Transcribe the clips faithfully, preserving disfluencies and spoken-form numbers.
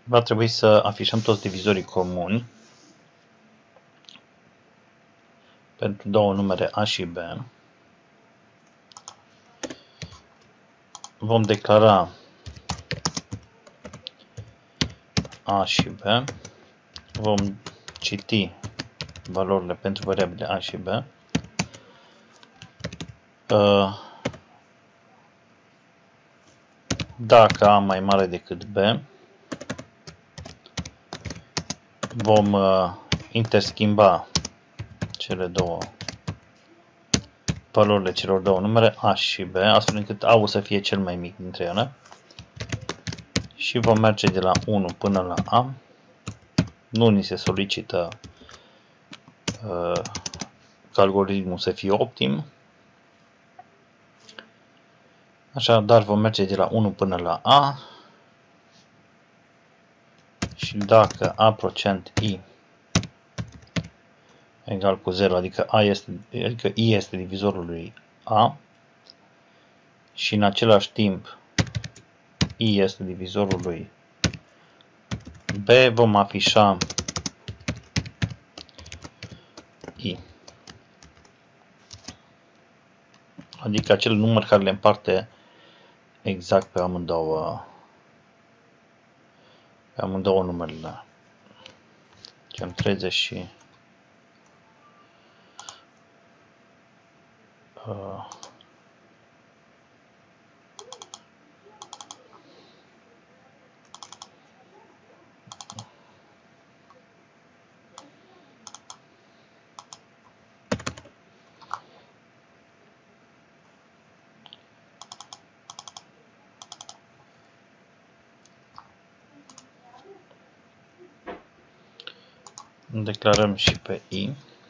va trebui să afișăm toți divizorii comuni pentru două numere A și B. Vom declara A și B. Vom citi valorile pentru variabile A și B. Dacă A mai mare decât B, vom interschimba cele două valorile celor două numere A și B, astfel încât A-ul să fie cel mai mic dintre ele. Și vom merge de la unu până la A. Nu ni se solicită uh, ca algoritmul să fie optim. Așadar vom merge de la unu până la A. Și dacă A procent I egal cu zero, adică, A este, adică I este divizorul lui A, și în același timp I este divizorul lui B, vom afișa I, adică acel număr care le împarte exact pe amândouă, pe amândouă numerele. Cel treizeci și uh, declarăm și pe I.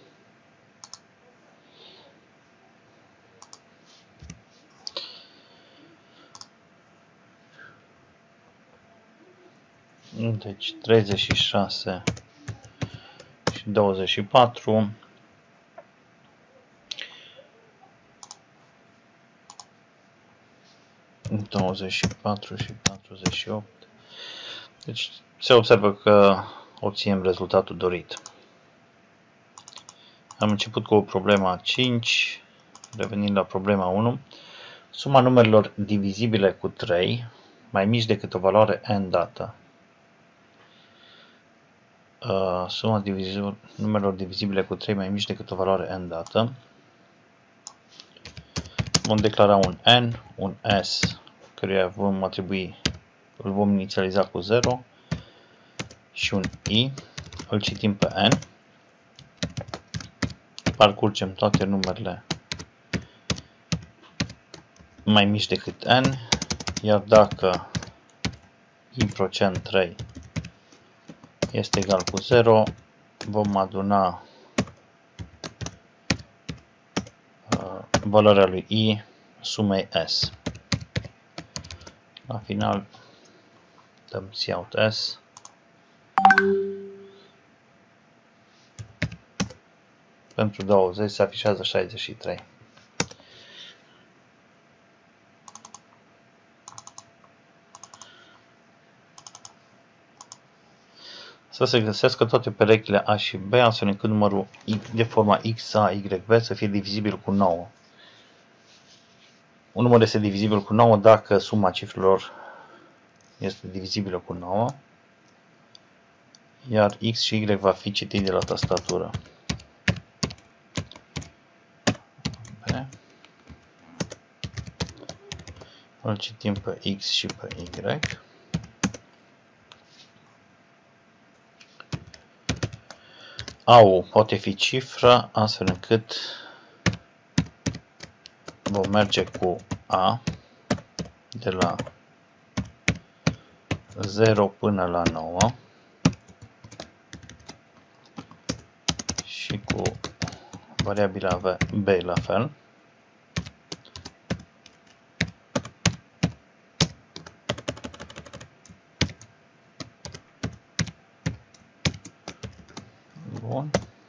Deci treizeci și șase și douăzeci și patru. douăzeci și patru și patruzeci și opt. Deci se observă că obținem rezultatul dorit. Am început cu problema cinci, revenind la problema unu. Suma numerelor divizibile cu trei, mai mici decât o valoare n dată. Uh, suma divizor, numerelor divizibile cu trei mai mici decât o valoare n dată. Vom declara un n, un s, căruia vom atribui, îl vom inițializa cu zero, și un i, îl citim pe n. Parcurgem toate numerele mai mici decât n, iar dacă i procent trei este egal cu zero, vom aduna uh, valoarea lui i sumei s. La final dăm cout s. Pentru douăzeci se afișează șaizeci și trei. Să se găsească toate perechile A și B, astfel încât numărul de forma X A Y B să fie divizibil cu nouă. Un număr este divizibil cu nouă dacă suma cifrelor este divizibilă cu nouă, iar X și Y va fi citit de la tastatură. Îl citim pe X și pe Y. A-ul poate fi cifră, astfel încât vom merge cu A de la zero până la nouă și cu variabila B la fel. Bun.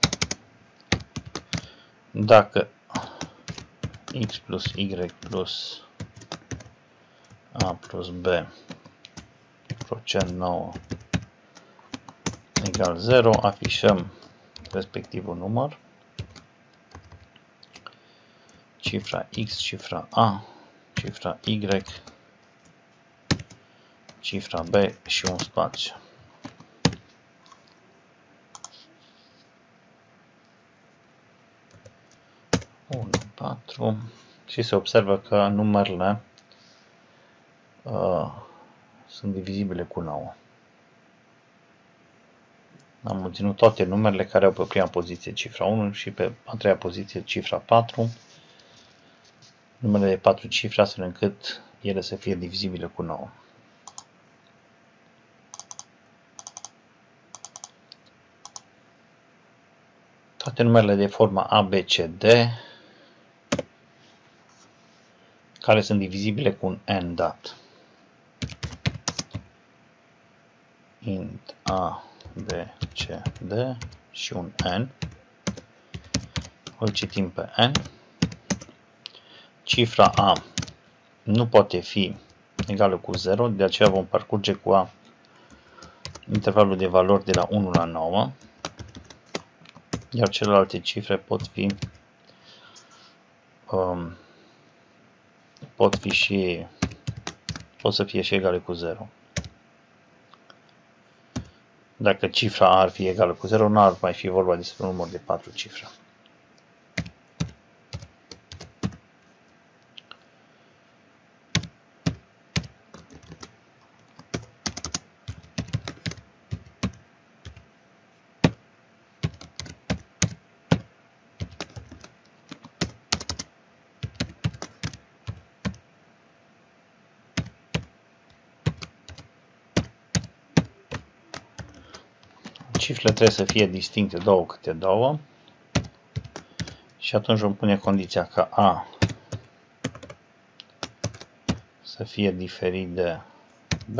Dacă X plus Y plus A plus B procent nouă egal zero, afișăm respectivul număr, cifra X, cifra A, cifra Y, cifra B și un spațiu. unu, patru și se observă că numerele uh, sunt divizibile cu nouă. Am obținut toate numerele care au pe prima poziție cifra unu și pe a treia poziție cifra patru. Numerele de patru cifre astfel încât ele să fie divizibile cu nouă. Toate numerele de forma A, B, C, D care sunt divizibile cu un N dat. Int A, B, C, D și un N. Îl citim pe N. Cifra A nu poate fi egală cu zero, de aceea vom parcurge cu A intervalul de valori de la unu la nouă, iar celelalte cifre pot fi um, pot fi și pot să fie și egale cu zero. Dacă cifra A ar fi egală cu zero, nu ar mai fi vorba despre un număr de patru cifre. Cifrele trebuie să fie distincte două câte două și atunci vom pune condiția ca A să fie diferit de B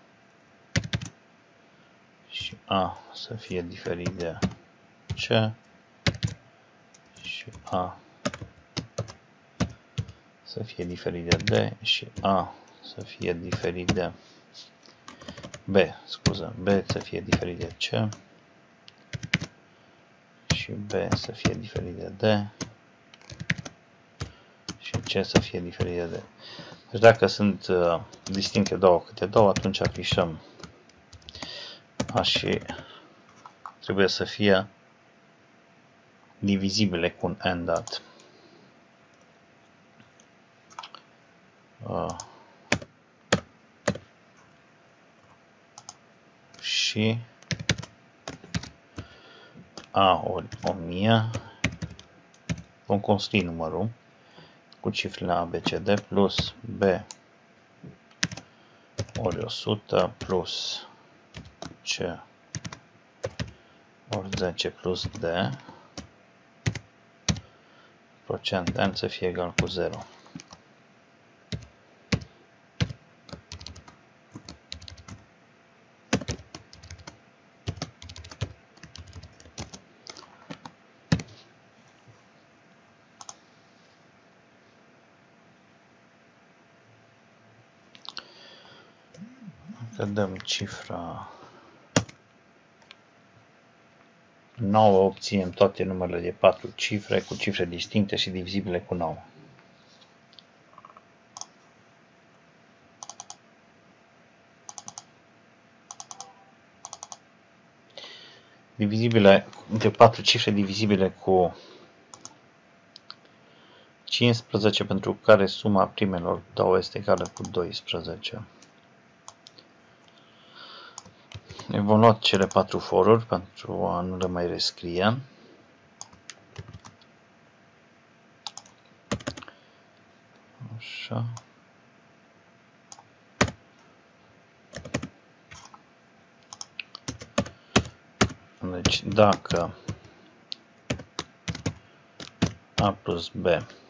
și A să fie diferit de C și A să fie diferit de D și A să fie diferit de B, scuză, B să fie diferit de C și B să fie diferit de D și C să fie diferit de D. Deci dacă sunt uh, distincte două câte două, atunci afișăm A și trebuie să fie divizibile cu un N dat. Uh, și A ori o mie, vom construi numărul cu cifrele A, B, C, D plus B ori o sută plus C ori zece plus D, procent N să fie egal cu zero. Dacă dăm cifra nouă, obținem toate numerele de patru cifre cu cifre distincte și divizibile cu nouă. Divizibile de patru cifre divizibile cu cincisprezece, pentru care suma primelor două este egală cu doisprezece. Ne vom lua cele patru foruri pentru a nu le mai rescrie. Așa. Deci dacă A plus B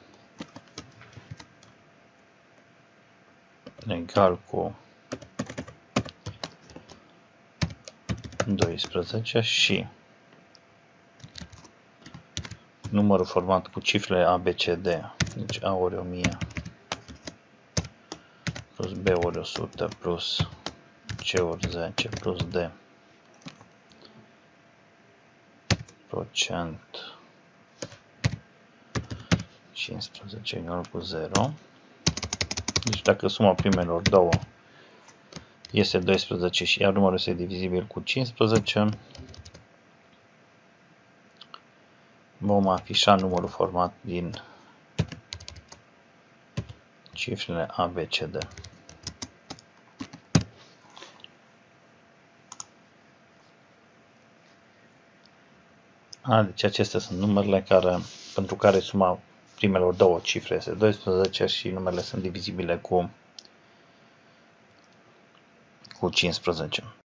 egal cu doisprezece și numărul format cu cifrele A, B, C, D, deci A ori o mie plus B ori o sută plus C ori zece plus D procent cincisprezece egal cu zero. Deci dacă suma primelor două este doisprezece și iar numărul este divizibil cu cincisprezece, vom afișa numărul format din cifrele A, B, C, D. A, deci acestea sunt numerele care, pentru care suma primelor două cifre este doisprezece și numerele sunt divizibile cu, cu cincisprezece.